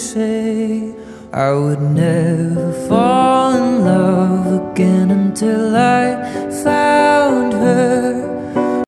say I would never fall in love again until I